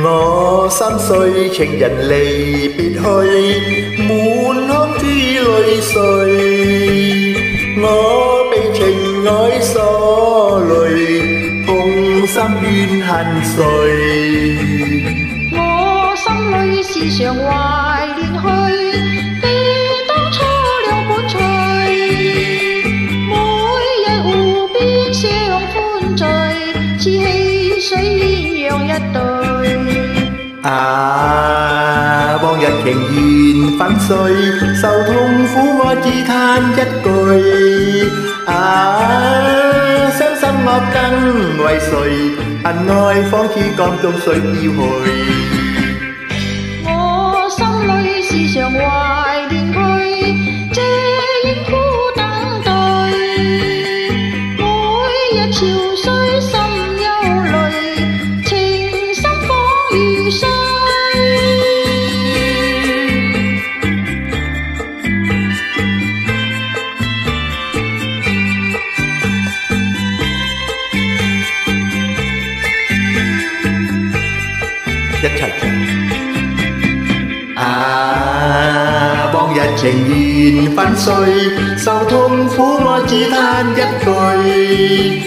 我心碎，情人離別去，滿腔之淚垂。我被情愛所累，痛心怨恨誰？ 我心裏時常懷念去，記當初兩本趣，每日湖邊相歡聚，似汽水鴛鴦一對。 往日情緣粉碎，受痛苦我只嘆一句。傷心樂更為誰？恨愛仿似江中水飄去。 我心裏時常懷念佢，這應孤等對。每日憔悴心憂慮，情深仿如水。 一齊唱。往日情緣粉碎，受痛苦我只嘆一句。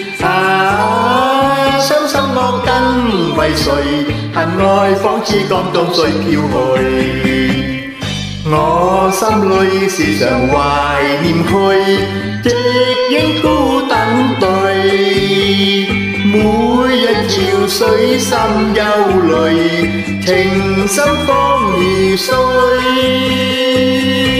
傷心樂更為誰？恨愛仿似江東水飄去。我心裏時常懷念佢，亦應孤等對。每日憔悴心憂慮，情深仿如水。